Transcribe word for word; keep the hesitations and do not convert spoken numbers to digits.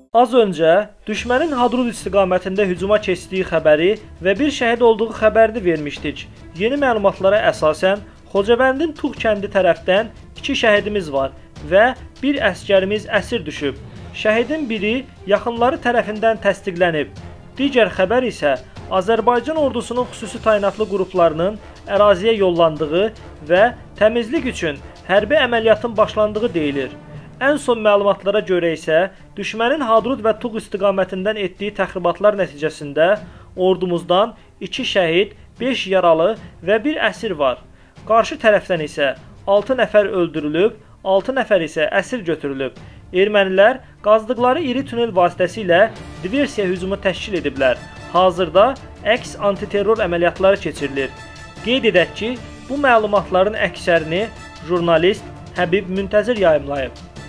Az öncə düşmənin Hadrut istiqamətində hücuma keçdiyi xəbəri və bir şəhid olduğu xəbərini vermişdik. Yeni məlumatlara əsasən Xocavəndin Tuğ kəndi tərəfdən iki şəhidimiz var və bir əsgərimiz əsir düşüb. Şəhidin biri yaxınları tərəfindən təsdiqlənib. Digər xəbər isə Azərbaycan ordusunun xüsusi təyinatlı qruplarının əraziyə yollandığı və təmizlik üçün hərbi əməliyyatın başlandığı deyilir. Ən son məlumatlara görə isə düşmənin Hadrut və Tuğ istiqamətindən etdiyi təxribatlar nəticəsində ordumuzdan iki şəhid, beş yaralı və bir əsir var. Qarşı tərəfdən isə altı nəfər öldürülüb, altı nəfər isə əsir götürülüb. Ermənilər qazdıqları iri tunel vasitəsilə diversiya hücumu təşkil ediblər. Hazırda əks antiterror əməliyyatları keçirilir. Qeyd edək ki, bu məlumatların əksərini jurnalist Həbib Müntəzir yayımlayıb.